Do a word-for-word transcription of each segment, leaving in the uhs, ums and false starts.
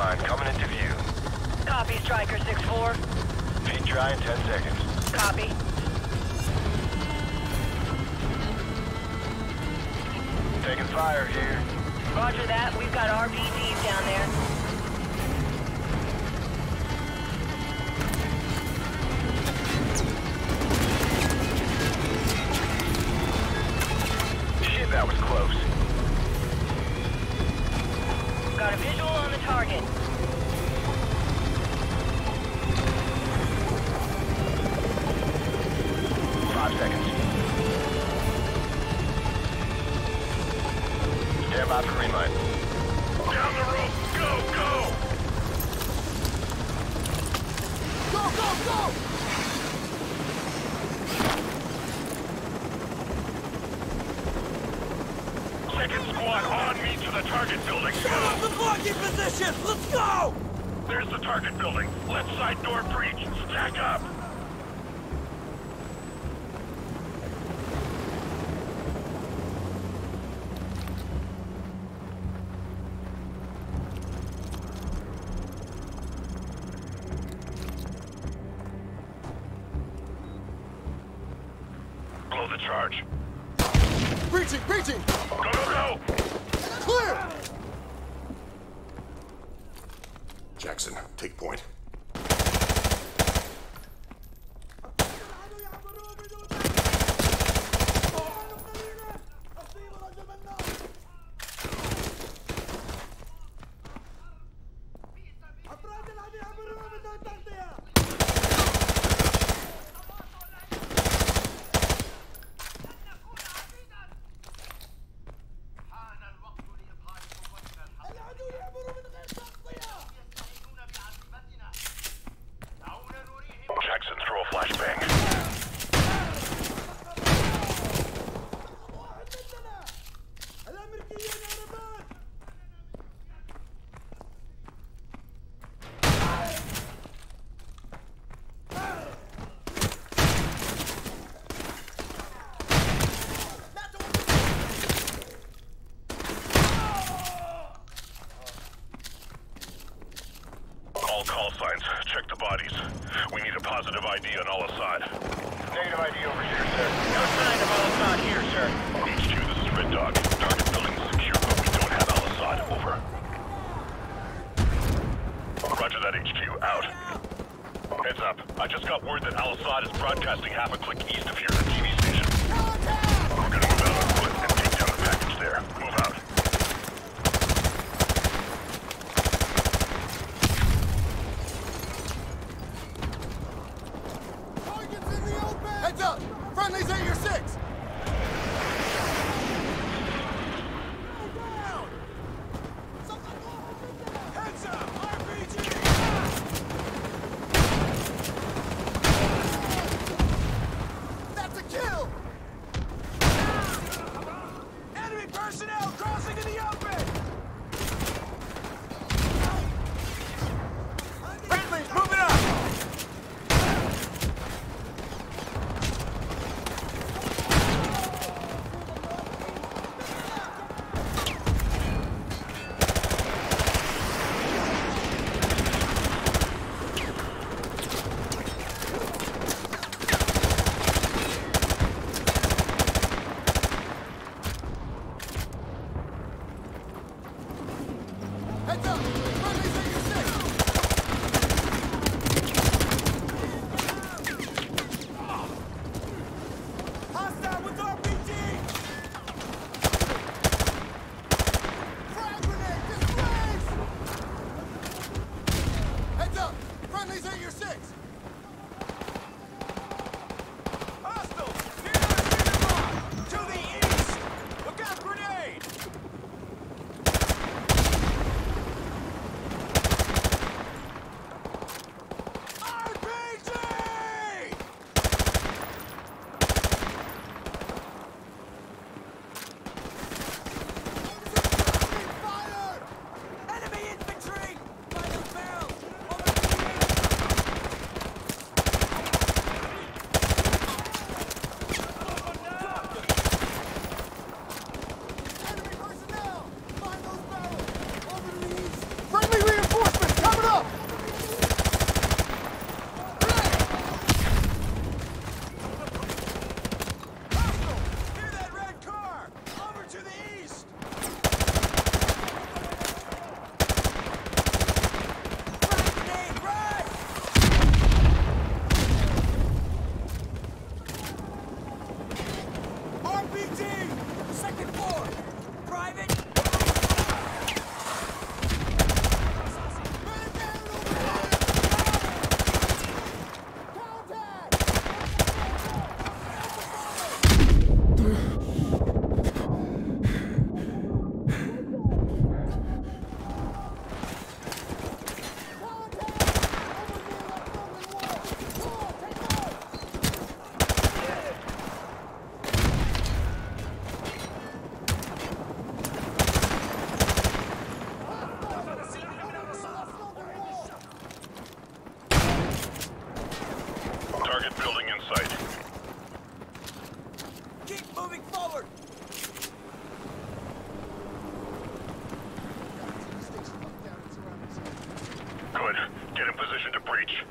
line coming into view. Copy, Striker six four. Feet dry in ten seconds. Copy. Taking fire here. Roger that. We've got R P Gs down there. Shit, that was close. Got a visual on the target. Five seconds. Stand by for green light. Down the rope! Go, go! Go, go, go! Second squad on me to the target building. Shut up the blocking position! Let's go! There's the target building. Left side door breach. Stack up. Blow the charge. Breaching, breaching! Go, go, go! Clear! Jackson, take point. Jackson, throw a flashbang. All call signs. Check the bodies. We need a positive I D on Al-Assad. Negative I D over here, sir. No sign of Al-Assad here, sir. H Q, this is Red Dog. Target building is secure, but we don't have Al-Assad. Over. Roger that, H Q. Out. Heads up. I just got word that Al-Assad is broadcasting half a click east of here at the T V station. We're gonna move out on foot and take down the package there. Move out. Heads up! Friendly's at your six! Heads up! R P G! That's a kill! Enemy personnel crossing in the open! Friendly's moving up! Heads up! Friendly's at your six! Hostile with R P G! Frag grenade! Disgrace! Heads up! Friendly's at your six! Hostile! Near the cinder block! To the east! Look out, grenade! T! Second floor! Private! Target building in sight. Keep moving forward! Good. Get in position to breach.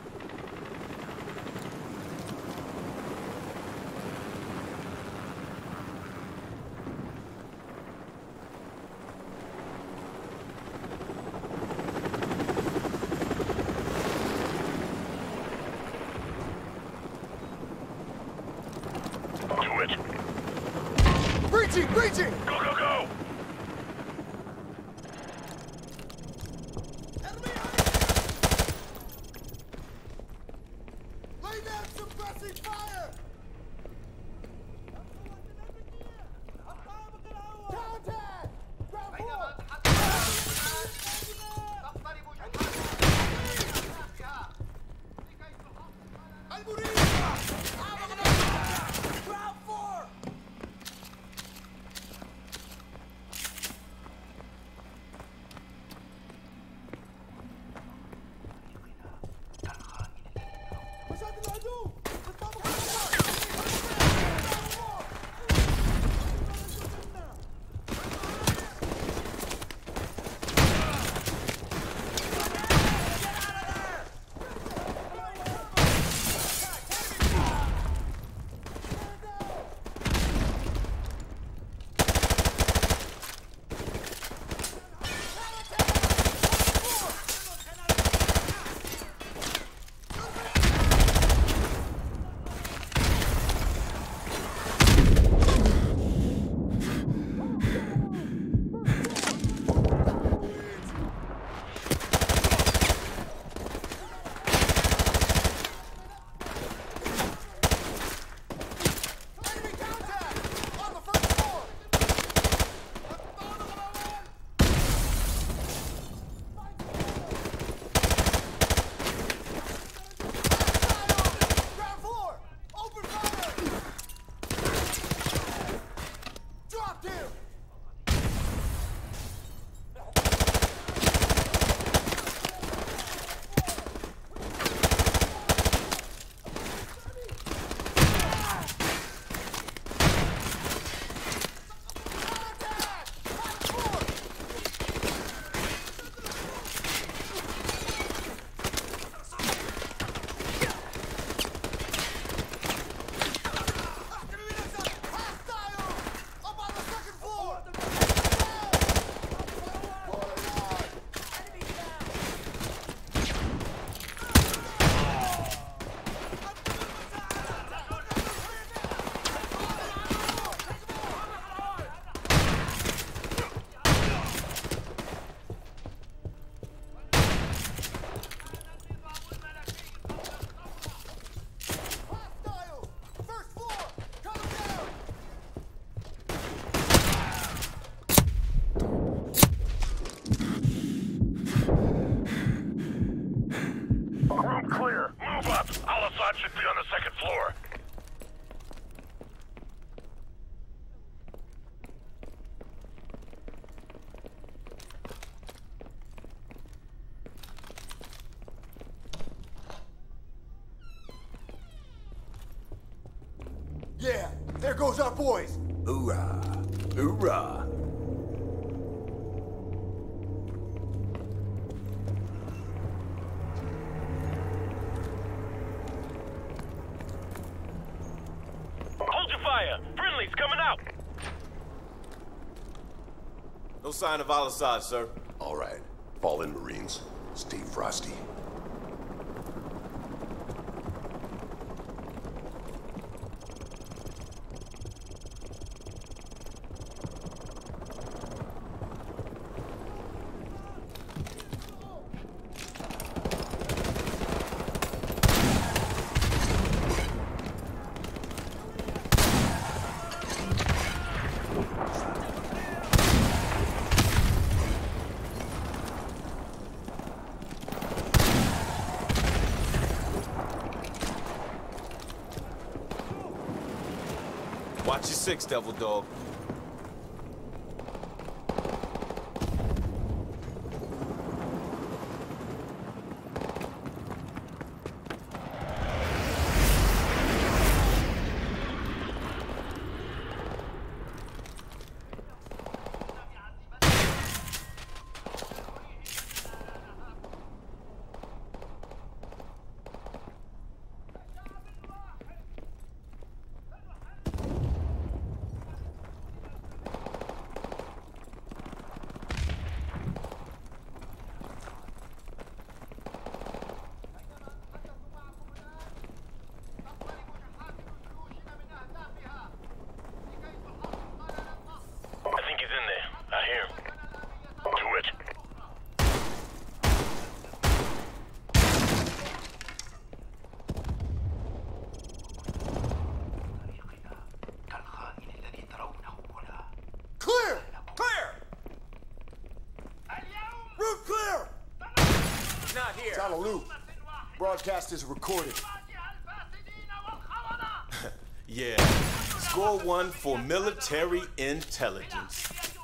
Do it. Breaching! Breaching! Go, go, go! Enemy! Lay down suppressing fire! Contact! Ground floor! Ground floor! Enemy contact! On the first floor! Ground floor! Open fire! Dropped him! Contact! First floor! Hostile! Up on the second floor! Enemy down! Hostile! First floor! Coming down! Room clear. Move up. Al-Assad should be on the second floor. Yeah, there goes our boys! Hoorah! Hoorah! Hold your fire. Friendly's coming out. No sign of Al-Assad, sir. All right. Fall in, Marines. Stay frosty. Watch your six, Devil Dog. Out of loop. Broadcast is recorded. Yeah. Score one for military intelligence.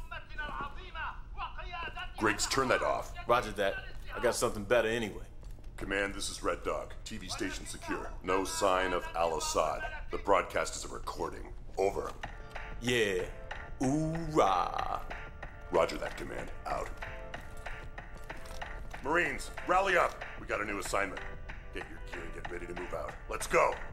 Griggs, turn that off. Roger that. I got something better anyway. Command, this is Red Dog. T V station secure. No sign of Al-Assad. The broadcast is a recording. Over. Yeah. Ooh-rah. Roger that, Command. Out. Marines, rally up. We got a new assignment. Get your gear and get ready to move out. Let's go.